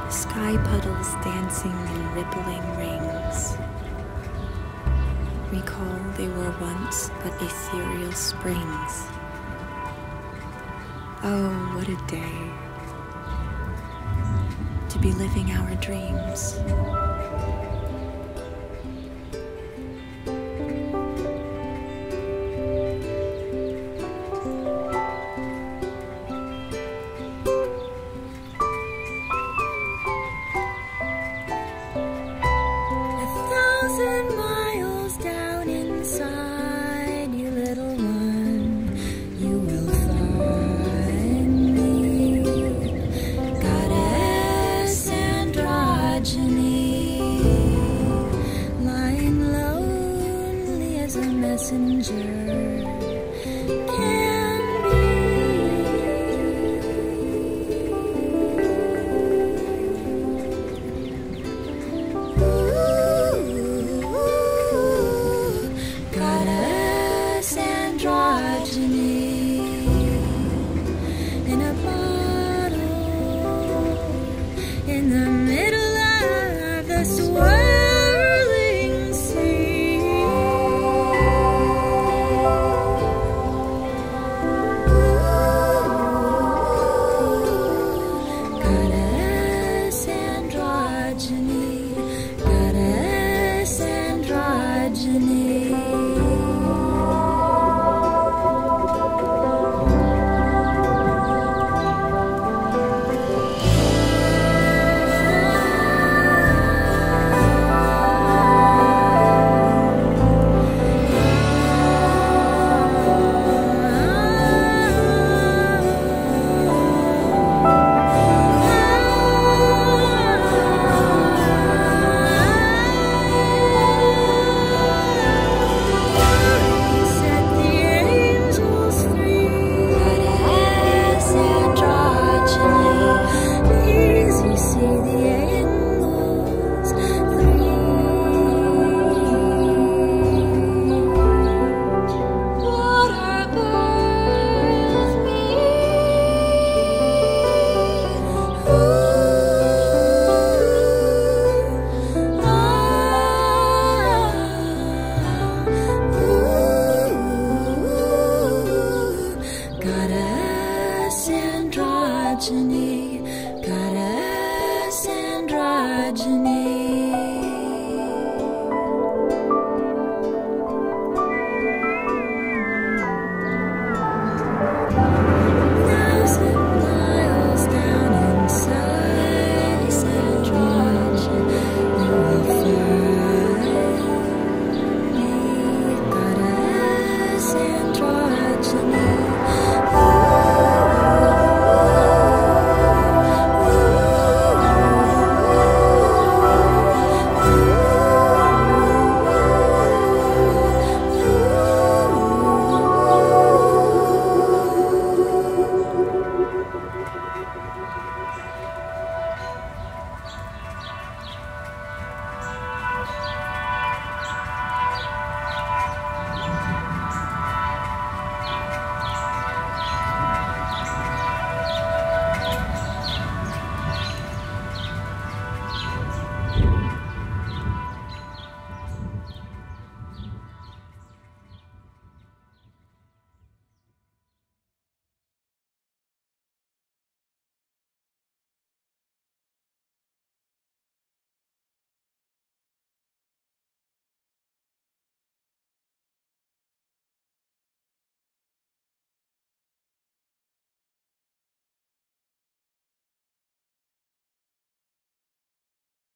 Sky puddles dancing in rippling rings. Recall they were once but ethereal springs. Oh, what a day to be living our dreams. Miles down inside you, little one, you will find me. Goddess androgyny, lying lonely as a messenger. In a bottle, in the middle of the swirling sea. Goddess androgyny, goddess androgyny. Goddess androgyny, goddess androgyny.